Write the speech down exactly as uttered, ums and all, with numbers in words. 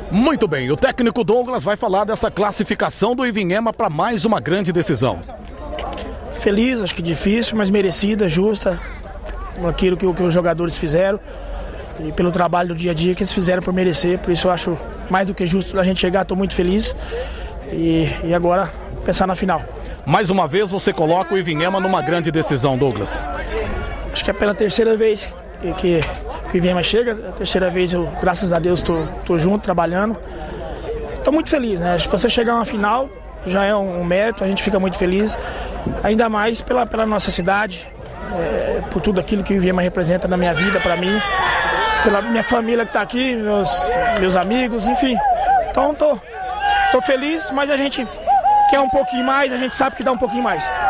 Muito bem, o técnico Douglas vai falar dessa classificação do Ivinhema para mais uma grande decisão. Feliz, acho que difícil, mas merecida, justa, aquilo que, que os jogadores fizeram e pelo trabalho do dia a dia que eles fizeram por merecer, por isso eu acho mais do que justo a gente chegar, estou muito feliz e, e agora pensar na final. Mais uma vez você coloca o Ivinhema numa grande decisão, Douglas. Acho que é pela terceira vez que, que, que o Ivinhema chega, a terceira vez eu, graças a Deus, estou junto, trabalhando. Estou muito feliz, né? Se você chegar a uma final, já é um, um mérito, a gente fica muito feliz, ainda mais pela, pela nossa cidade, é, por tudo aquilo que o Ivinhema representa na minha vida, para mim, pela minha família que está aqui, meus, meus amigos, enfim. Então estou tô, tô feliz, mas a gente quer um pouquinho mais, a gente sabe que dá um pouquinho mais.